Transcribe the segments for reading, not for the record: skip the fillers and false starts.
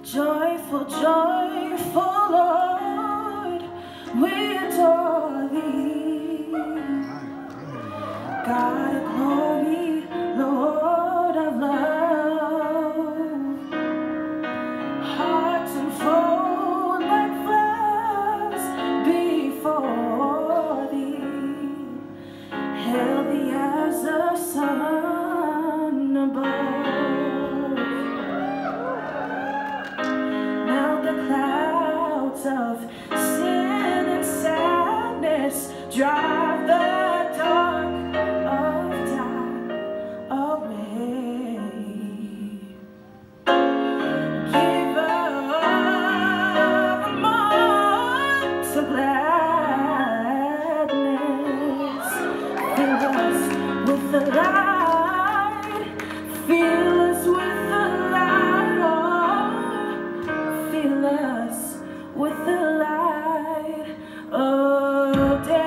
Joyful, joyful Lord, we adore thee. God of glory, Lord of love. Hearts unfold like flowers before thee, healthy as the sun above. Now the clouds of sin and sadness drive the dark of time away. Give us a month of gladness. Fill us with the light. Fill us with the light. Oh, fill us with the light of day.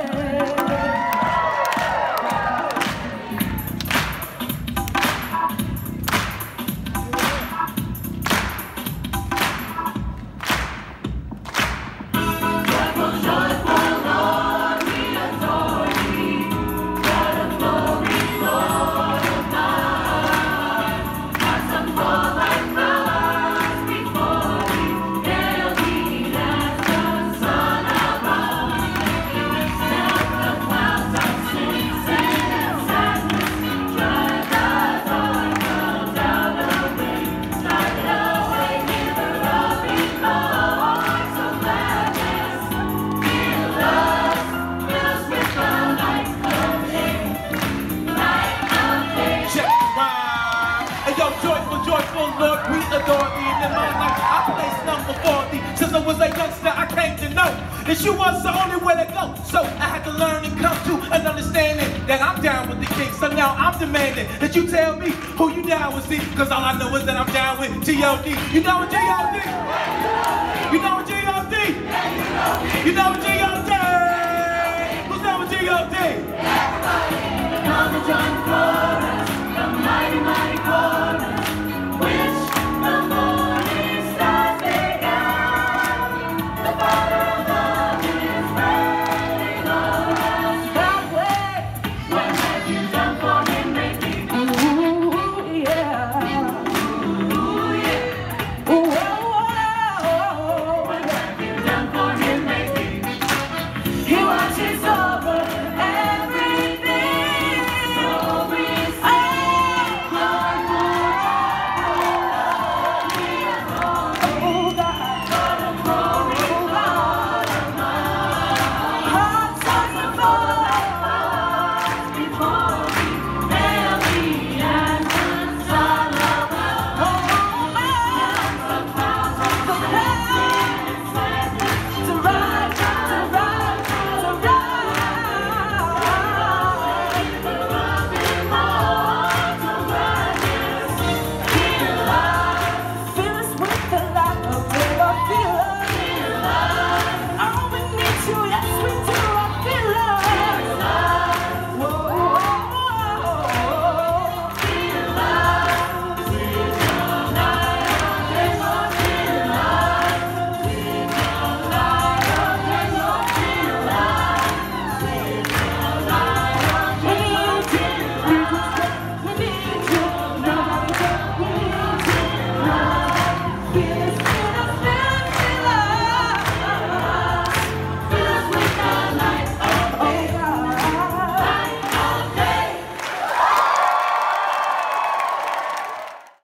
Lord, we adore thee. In my life, I placed none before thee. Since I was a youngster, I came to know that you was the only way to go. So I had to learn and come to an understanding that I'm down with the king. So now I'm demanding that you tell me who you down with, see? Cause all I know is that I'm down with G.O.D. You know what G.O.D? You know what G.O.D? You know what G.O.D? Who's down with G.O.D? Everybody, come and join the chorus, the mighty, mighty chorus. Which the morning stars began, the Father of love is reigning on us. That way, what have you done for him lately? Ooh, yeah. Ooh, yeah. Ooh, oh, what have you done for him lately? He watches over everything. So we say, before